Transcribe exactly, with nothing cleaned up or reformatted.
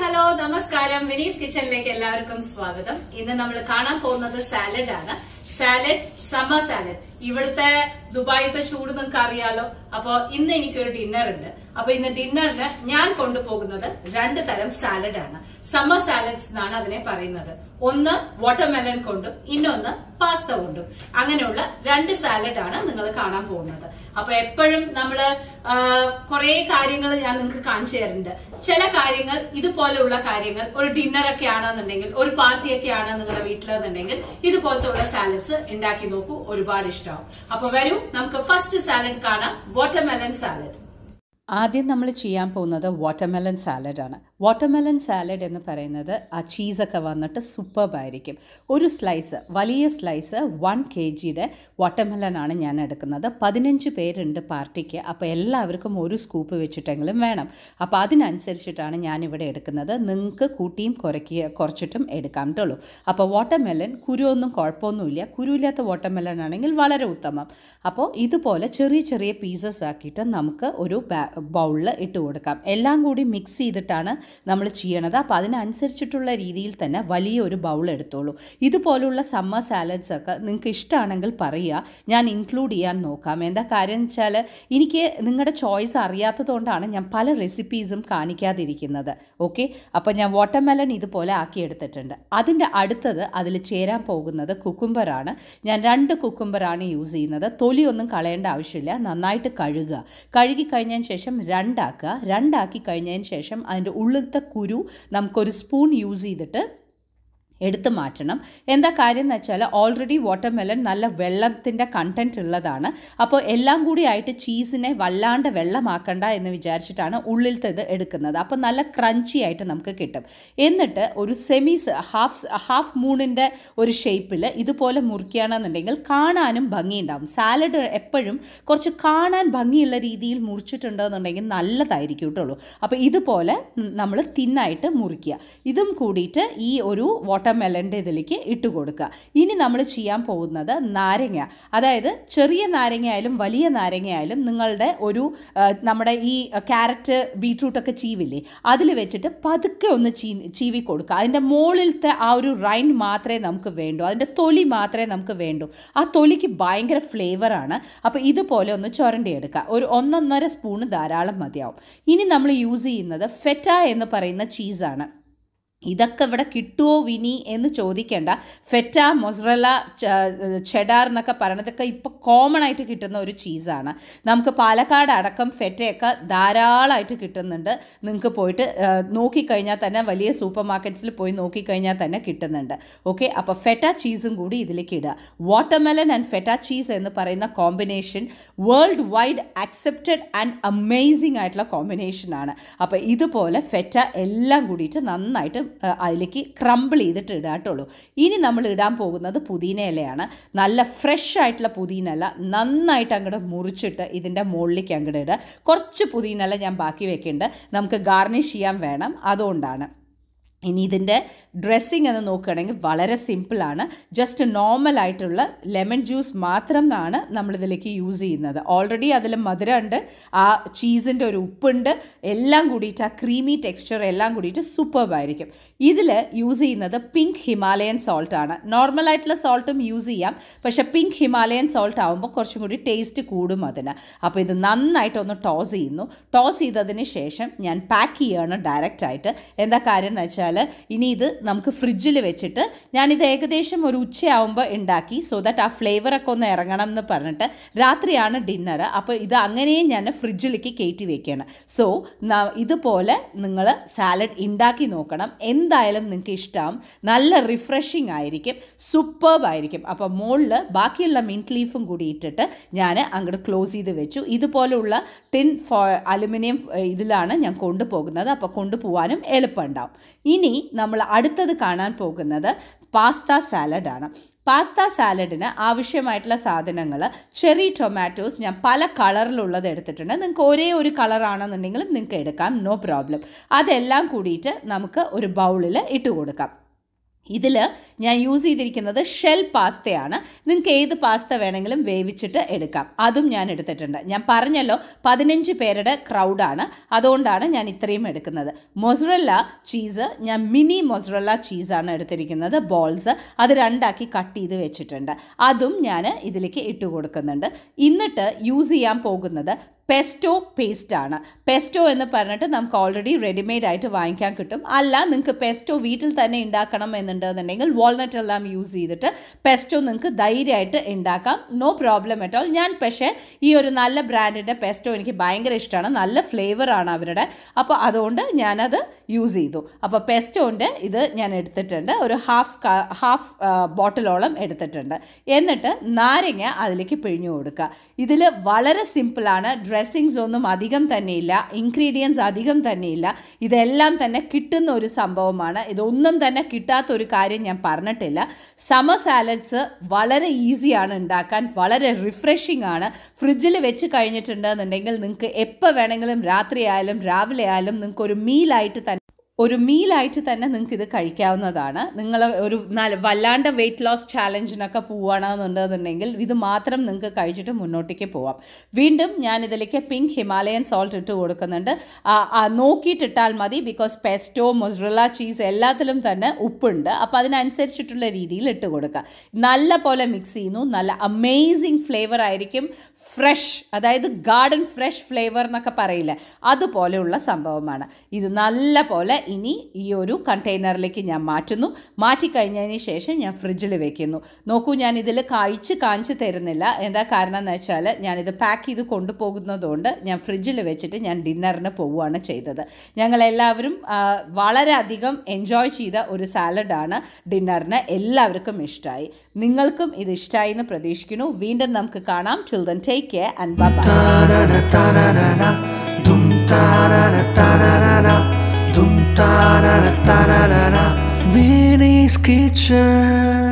Hello നമസ്കാരം വിനീസ് കിച്ചണിലേക്ക് എല്ലാവർക്കും സ്വാഗതം. ഇന്ന് നമ്മൾ കാണാൻ പോകുന്നത് സാലഡ് ആണ്. Salad summer salad. ഇവിടുത്തെ ദുബായിത്തെ ചൂട് നിങ്ങൾക്ക് അറിയാലോ. അപ്പൊ ഇന്ന് എനിക്കൊരു ഡിന്നർ ഉണ്ട്. അപ്പൊ ഇന്ന് ഡിന്നറിന് ഞാൻ കൊണ്ടുപോകുന്നത് രണ്ട് തരം സാലഡ് ആണ്. സമ്മർ സാലഡ്സ് എന്നാണ് അതിനെ പറയുന്നത്. ഒന്ന് വാട്ടർമെലൺ കൊണ്ടും ഇന്നൊന്ന് പാസ്ത കൊണ്ടും. അങ്ങനെയുള്ള രണ്ട് സാലഡ് ആണ് നിങ്ങൾ കാണാൻ പോകുന്നത്. അപ്പൊ എപ്പോഴും നമ്മള് കുറെ കാര്യങ്ങൾ ഞാൻ നിങ്ങൾക്ക് കാണിച്ചു തരുന്നുണ്ട്. ചില കാര്യങ്ങൾ ഇതുപോലെയുള്ള കാര്യങ്ങൾ ഒരു ഡിന്നർ ഒക്കെ ആണെന്നുണ്ടെങ്കിൽ, ഒരു പാർട്ടി ഒക്കെ ആണ് നിങ്ങളുടെ വീട്ടിലെന്നുണ്ടെങ്കിൽ ഇതുപോലത്തെ ഉള്ള സാലഡ്സ് ഉണ്ടാക്കി നോക്കൂ, ഒരുപാട് ഇഷ്ടമാവും. അപ്പൊ വരൂ നമുക്ക് ഫസ്റ്റ് സാലഡ് കാണാം, വാട്ടർമെലൺ സാലഡ്. ആദ്യം നമ്മൾ ചെയ്യാൻ പോകുന്നത് വാട്ടർമെലൺ സാലഡാണ്. വാട്ടർമെലൺ സാലഡ് എന്ന് പറയുന്നത് ആ ചീസൊക്കെ വന്നിട്ട് സൂപ്പർബായിരിക്കും. ഒരു സ്ലൈസ്, വലിയ സ്ലൈസ് വൺ കെ ജിയുടെ വാട്ടർമെലനാണ് ഞാൻ എടുക്കുന്നത്. പതിനഞ്ച് പേരുണ്ട് പാർട്ടിക്ക്. അപ്പോൾ എല്ലാവർക്കും ഒരു സ്കൂപ്പ് വെച്ചിട്ടെങ്കിലും വേണം. അപ്പോൾ അതിനനുസരിച്ചിട്ടാണ് ഞാനിവിടെ എടുക്കുന്നത്. നിങ്ങൾക്ക് കൂട്ടിയും കുറയ്ക്കുക കുറച്ചിട്ടും എടുക്കാം കേട്ടുള്ളൂ. അപ്പോൾ വാട്ടർമെലൺ കുരുവൊന്നും കുഴപ്പമൊന്നുമില്ല. കുരുവില്ലാത്ത വാട്ടർമെലൺ ആണെങ്കിൽ വളരെ ഉത്തമം. അപ്പോൾ ഇതുപോലെ ചെറിയ ചെറിയ പീസസ് ആക്കിയിട്ട് നമുക്ക് ഒരു ബൗളിൽ ഇട്ട് കൊടുക്കാം. എല്ലാം കൂടി മിക്സ് ചെയ്തിട്ടാണ് നമ്മൾ ചെയ്യണത്. അപ്പോൾ അതിനനുസരിച്ചിട്ടുള്ള രീതിയിൽ തന്നെ വലിയൊരു ബൗൾ എടുത്തോളൂ. ഇതുപോലുള്ള സമ്മർ സാലഡ്സ് ഒക്കെ നിങ്ങൾക്ക് ഇഷ്ടമാണെങ്കിൽ പറയുക, ഞാൻ ഇൻക്ലൂഡ് ചെയ്യാൻ നോക്കാം. എന്താ കാര്യം എന്ന് വെച്ചാൽ എനിക്ക് നിങ്ങളുടെ ചോയ്സ് അറിയാത്തതുകൊണ്ടാണ് ഞാൻ പല റെസിപ്പീസും കാണിക്കാതിരിക്കുന്നത്. ഓക്കെ, അപ്പോൾ ഞാൻ വാട്ടർമെലൺ ഇതുപോലെ ആക്കിയെടുത്തിട്ടുണ്ട്. അതിൻ്റെ അടുത്തത് അതിൽ ചേരാൻ പോകുന്നത് കുക്കുംബറാണ്. ഞാൻ രണ്ട് കുക്കുംബറാണ് യൂസ് ചെയ്യുന്നത്. തൊലിയൊന്നും കളയേണ്ട ആവശ്യമില്ല. നന്നായിട്ട് കഴുകുക. കഴുകി കഴിഞ്ഞതിന് ശേഷം രണ്ടാക്കുക. രണ്ടാക്കി കഴിഞ്ഞതിന് ശേഷം അതിൻ്റെ ഉള്ളിലത്തെ കുരു നമുക്കൊരു സ്പൂൺ യൂസ് ചെയ്തിട്ട് എടുത്ത് മാറ്റണം. എന്താ കാര്യം എന്ന് വെച്ചാൽ ഓൾറെഡി വാട്ടർമെലൺ നല്ല വെള്ളത്തിൻ്റെ കണ്ടൻറ്റ് ഉള്ളതാണ്. അപ്പോൾ എല്ലാം കൂടി ആയിട്ട് ചീസിനെ വല്ലാണ്ട് വെള്ളമാക്കണ്ട എന്ന് വിചാരിച്ചിട്ടാണ് ഉള്ളിലത്തേത് എടുക്കുന്നത്. അപ്പോൾ നല്ല ക്രഞ്ചി ആയിട്ട് നമുക്ക് കിട്ടും. എന്നിട്ട് ഒരു സെമി ഹാഫ് ഹാഫ് മൂണിൻ്റെ ഒരു ഷേപ്പിൽ ഇതുപോലെ മുറിക്കുകയാണെന്നുണ്ടെങ്കിൽ കാണാനും ഭംഗിയുണ്ടാവും. സാലഡ് എപ്പോഴും കുറച്ച് കാണാൻ ഭംഗിയുള്ള രീതിയിൽ മുറിച്ചിട്ടുണ്ടെന്നുണ്ടെങ്കിൽ നല്ലതായിരിക്കും കേട്ടുള്ളൂ. അപ്പോൾ ഇതുപോലെ നമ്മൾ തിന്നായിട്ട് മുറിക്കുക. ഇതും കൂടിയിട്ട് ഈ ഒരു വാട്ടർമെലൻ്റെ ഇതിലേക്ക് ഇട്ട് കൊടുക്കുക. ഇനി നമ്മൾ ചെയ്യാൻ പോകുന്നത് നാരങ്ങ, അതായത് ചെറിയ നാരങ്ങ ആയാലും വലിയ നാരങ്ങ ആയാലും നിങ്ങളുടെ ഒരു നമ്മുടെ ഈ ക്യാരറ്റ് ബീട്രൂട്ടൊക്കെ ചീവില്ലേ, അതിൽ വെച്ചിട്ട് പതുക്കെ ഒന്ന് ചീ ചീവി കൊടുക്കുക. അതിൻ്റെ മുകളിലത്തെ ആ ഒരു റൈൻ മാത്രമേ നമുക്ക് വേണ്ടൂ, അതിൻ്റെ തൊലി മാത്രമേ നമുക്ക് വേണ്ടൂ. ആ തൊലിക്ക് ഭയങ്കര ഫ്ലേവറാണ്. അപ്പോൾ ഇതുപോലെ ഒന്ന് ചുരണ്ടിയെടുക്കുക. ഒരു ഒന്നൊന്നര സ്പൂണ് ധാരാളം മതിയാവും. ഇനി നമ്മൾ യൂസ് ചെയ്യുന്നത് ഫെറ്റ എന്ന് പറയുന്ന ചീസാണ്. ഇതൊക്കെ ഇവിടെ കിട്ടുമോ വിനി എന്ന് ചോദിക്കേണ്ട. ഫെറ്റ, മൊസറല്ല, ചെഡാർ എന്നൊക്കെ പറയുന്നതൊക്കെ ഇപ്പോൾ കോമൺ ആയിട്ട് കിട്ടുന്ന ഒരു ചീസാണ്. നമുക്ക് പാലക്കാട് അടക്കം ഫെറ്റയൊക്കെ ധാരാളമായിട്ട് കിട്ടുന്നുണ്ട്. നിങ്ങൾക്ക് പോയിട്ട് നോക്കിക്കഴിഞ്ഞാൽ തന്നെ, വലിയ സൂപ്പർ മാർക്കറ്റ്സിൽ പോയി നോക്കിക്കഴിഞ്ഞാൽ തന്നെ കിട്ടുന്നുണ്ട്. ഓക്കെ, അപ്പോൾ ഫെറ്റ ചീസും കൂടി ഇതിലേക്ക് ഇടുക. വാട്ടർമെലൺ ആൻഡ് ഫെറ്റ ചീസ് എന്ന് പറയുന്ന combination world wide accepted and amazing ആയിട്ടുള്ള കോമ്പിനേഷനാണ്. അപ്പോൾ ഇതുപോലെ ഫെറ്റ എല്ലാം കൂടിയിട്ട് നന്നായിട്ട് അതിലേക്ക് ക്രംബിൾ ചെയ്തിട്ട് ഇടുക കേട്ടുള്ളൂ. ഇനി നമ്മൾ ഇടാൻ പോകുന്നത് പുതിന ഇലയാണ്. നല്ല ഫ്രഷ് ആയിട്ടുള്ള പുതിന ഇല നന്നായിട്ട് അങ്ങോട്ട് മുറിച്ചിട്ട് ഇതിൻ്റെ മുകളിലേക്ക് അങ്ങോട്ട് ഇടുക. കുറച്ച് പുതിന ഇല ഞാൻ ബാക്കി വെക്കുന്നുണ്ട്, നമുക്ക് ഗാർണിഷ് ചെയ്യാൻ വേണം, അതുകൊണ്ടാണ്. ഇനി ഇതിൻ്റെ ഡ്രസ്സിങ് എന്ന് നോക്കുകയാണെങ്കിൽ വളരെ സിമ്പിളാണ്. ജസ്റ്റ് നോർമലായിട്ടുള്ള ലെമൺ ജ്യൂസ് മാത്രമാണ് നമ്മളിതിലേക്ക് യൂസ് ചെയ്യുന്നത്. ഓൾറെഡി അതിൽ മധുരമുണ്ട്, ആ ചീസിൻ്റെ ഒരു ഉപ്പുണ്ട്, എല്ലാം കൂടിയിട്ട് ആ ക്രീമി ടെക്സ്ചർ എല്ലാം കൂടിയിട്ട് സൂപ്പർബായിരിക്കും. ഇതിൽ യൂസ് ചെയ്യുന്നത് പിങ്ക് ഹിമാലയൻ സോൾട്ടാണ്. നോർമലായിട്ടുള്ള സോൾട്ടും യൂസ് ചെയ്യാം, പക്ഷേ പിങ്ക് ഹിമാലയൻ സോൾട്ട് ആകുമ്പോൾ കുറച്ചും കൂടി ടേസ്റ്റ് കൂടും അതിന്. അപ്പോൾ ഇത് നന്നായിട്ടൊന്ന് ടോസ് ചെയ്യുന്നു. ടോസ് ചെയ്തതിന് ശേഷം ഞാൻ പാക്ക് ചെയ്യുകയാണ് ഡയറക്റ്റായിട്ട്. എന്താ കാര്യം എന്ന് വെച്ചാൽ ഇനി ഇത് നമുക്ക് ഫ്രിഡ്ജിൽ വെച്ചിട്ട്, ഞാനിത് ഏകദേശം ഒരു ഉച്ചയാവുമ്പോൾ ഉണ്ടാക്കി, സോ ദാറ്റ് ആ ഫ്ലേവറൊക്കെ ഒന്ന് ഇറങ്ങണം എന്ന് പറഞ്ഞിട്ട്. രാത്രിയാണ് ഡിന്നർ, അപ്പോൾ ഇത് അങ്ങനെയും ഞാൻ ഫ്രിഡ്ജിലേക്ക് കയറ്റി വെക്കുകയാണ്. സോ ഇതുപോലെ നിങ്ങൾ സാലഡ് ഉണ്ടാക്കി നോക്കണം. എന്തായാലും നിങ്ങൾക്ക് ഇഷ്ടമാവും. നല്ല റിഫ്രഷിങ് ആയിരിക്കും, സൂപ്പർബായിരിക്കും. അപ്പോൾ മുകളിൽ ബാക്കിയുള്ള മിൻറ്റ് ലീഫും കൂടി ഇട്ടിട്ട് ഞാൻ അങ്ങോട്ട് ക്ലോസ് ചെയ്ത് വെച്ചു. ഇതുപോലുള്ള ടിൻ ഫോ അലുമിനിയം ഇതിലാണ് ഞാൻ കൊണ്ടുപോകുന്നത്. അപ്പോൾ കൊണ്ടുപോകാനും എളുപ്പമുണ്ടാവും. ഇനി നമ്മൾ അടുത്തത് കാണാൻ പോകുന്നത് പാസ്ത സാലഡാണ്. പാസ്ത സാലഡിന് ആവശ്യമായിട്ടുള്ള സാധനങ്ങൾ ചെറി ടൊമാറ്റോസ് ഞാൻ പല കളറിലുള്ളത് എടുത്തിട്ടുണ്ട്. നിങ്ങൾക്ക് ഒരേ ഒരു കളറാണെന്നുണ്ടെങ്കിലും നിങ്ങൾക്ക് എടുക്കാം, നോ പ്രോബ്ലം. അതെല്ലാം കൂടിയിട്ട് നമുക്ക് ഒരു ബൗളിൽ ഇട്ട് കൊടുക്കാം. ഇതിൽ ഞാൻ യൂസ് ചെയ്തിരിക്കുന്നത് ഷെൽ പാസ്തയാണ്. നിങ്ങൾക്ക് ഏത് പാസ്ത വേണമെങ്കിലും വേവിച്ചിട്ട് എടുക്കാം. അതും ഞാൻ എടുത്തിട്ടുണ്ട്. ഞാൻ പറഞ്ഞല്ലോ പതിനഞ്ച് പേരുടെ ക്രൗഡാണ്, അതുകൊണ്ടാണ് ഞാൻ ഇത്രയും എടുക്കുന്നത്. മൊസറല്ല ചീസ് ഞാൻ മിനി മൊസറല്ല ചീസാണ് എടുത്തിരിക്കുന്നത്. ബോൾസ് അത് രണ്ടാക്കി കട്ട് ചെയ്ത് വെച്ചിട്ടുണ്ട്. അതും ഞാൻ ഇതിലേക്ക് ഇട്ട് കൊടുക്കുന്നുണ്ട്. എന്നിട്ട് യൂസ് ചെയ്യാൻ പോകുന്നത് പെസ്റ്റോ പേസ്റ്റാണ്. പെസ്റ്റോ എന്ന് പറഞ്ഞിട്ട് നമുക്ക് ഓൾറെഡി റെഡിമെയ്ഡ് ആയിട്ട് വാങ്ങിക്കാൻ കിട്ടും. അല്ല നിങ്ങൾക്ക് പെസ്റ്റോ വീട്ടിൽ തന്നെ ഉണ്ടാക്കണം എന്നുണ്ടെന്നുണ്ടെങ്കിൽ വാൾനട്ട് എല്ലാം യൂസ് ചെയ്തിട്ട് പെസ്റ്റോ നിങ്ങൾക്ക് ധൈര്യമായിട്ട് ഉണ്ടാക്കാം. No problem at all. ഞാൻ പക്ഷേ ഈ ഒരു നല്ല ബ്രാൻഡിൻ്റെ പെസ്റ്റോ എനിക്ക് ഭയങ്കര ഇഷ്ടമാണ്. നല്ല ഫ്ലേവറാണ് അവരുടെ. അപ്പോൾ അതുകൊണ്ട് ഞാനത് യൂസ് ചെയ്തു. അപ്പോൾ പെസ്റ്റോൻ്റെ ഇത് ഞാൻ എടുത്തിട്ടുണ്ട്. ഒരു ഹാഫ് ഹാഫ് ബോട്ടിലോളം എടുത്തിട്ടുണ്ട്. എന്നിട്ട് നാരങ്ങ അതിലേക്ക് പിഴിഞ്ഞു കൊടുക്കുക. ഇതിൽ വളരെ സിമ്പിളാണ്. ഡ്രസ്സിങ്സ് ഒന്നും അധികം തന്നെയില്ല, ഇൻഗ്രീഡിയൻസ് അധികം തന്നെയില്ല. ഇതെല്ലാം തന്നെ കിട്ടുന്ന ഒരു സംഭവമാണ്. ഇതൊന്നും തന്നെ കിട്ടാത്തൊരു കാര്യം ഞാൻ പറഞ്ഞിട്ടില്ല. സമർ സാലഡ്സ് വളരെ ഈസിയാണ് ഉണ്ടാക്കാൻ, വളരെ റിഫ്രഷിംഗ് ആണ്. ഫ്രിഡ്ജിൽ വെച്ച് കഴിഞ്ഞിട്ടുണ്ടെന്നുണ്ടെങ്കിൽ നിങ്ങൾക്ക് എപ്പോൾ വേണമെങ്കിലും രാത്രി ആയാലും രാവിലെ ആയാലും നിങ്ങൾക്ക് ഒരു മീലായിട്ട് തന്നെ ഒരു മീലായിട്ട് തന്നെ നിങ്ങൾക്ക് ഇത് കഴിക്കാവുന്നതാണ്. നിങ്ങൾ ഒരു നല്ല വല്ലാണ്ട് വെയിറ്റ് ലോസ് ചാലഞ്ചിനൊക്കെ പോവുകയാണെന്നുണ്ടെന്നുണ്ടെങ്കിൽ ഇത് മാത്രം നിങ്ങൾക്ക് കഴിച്ചിട്ട് മുന്നോട്ടേക്ക് പോവാം. വീണ്ടും ഞാനിതിലേക്ക് പിങ്ക് ഹിമാലയൻ സോൾട്ട് ഇട്ട് കൊടുക്കുന്നുണ്ട്. നോക്കിയിട്ടിട്ടാൽ മതി, ബിക്കോസ് പെസ്റ്റോ മൊസറല്ല ചീസ് എല്ലാത്തിലും തന്നെ ഉപ്പുണ്ട്. അപ്പോൾ അതിനനുസരിച്ചിട്ടുള്ള രീതിയിൽ ഇട്ട് കൊടുക്കുക. നല്ല പോലെ മിക്സ് ചെയ്യുന്നു. നല്ല അമേസിങ് ഫ്ലേവർ ആയിരിക്കും. ഫ്രഷ്, അതായത് ഗാർഡൻ ഫ്രഷ് ഫ്ലേവർ എന്നൊക്കെ പറയില്ല, അതുപോലെയുള്ള സംഭവമാണ് ഇത്. നല്ല പോലെ ഇനി ഈ ഒരു കണ്ടെയ്നറിലേക്ക് ഞാൻ മാറ്റുന്നു. മാറ്റിക്കഴിഞ്ഞതിന് ശേഷം ഞാൻ ഫ്രിഡ്ജിൽ വെക്കുന്നു. നോക്കൂ, ഞാൻ ഇതിൽ കഴിച്ച് കാണിച്ച് തരുന്നില്ല. എന്താ കാരണം എന്ന് വെച്ചാൽ ഞാനിത് പാക്ക് ചെയ്ത് കൊണ്ടുപോകുന്നതുകൊണ്ട് ഞാൻ ഫ്രിഡ്ജിൽ വെച്ചിട്ട് ഞാൻ ഡിന്നറിന് പോവുകയാണ് ചെയ്തത്. ഞങ്ങളെല്ലാവരും വളരെയധികം എൻജോയ് ചെയ്ത ഒരു സാലഡാണ് ഡിന്നറിന്. എല്ലാവർക്കും ഇഷ്ടമായി. നിങ്ങൾക്കും ഇത് ഇഷ്ടമായി എന്ന് പ്രതീക്ഷിക്കുന്നു. വീണ്ടും നമുക്ക് കാണാം. Till then take care and bye bye. Vinny's Kitchen.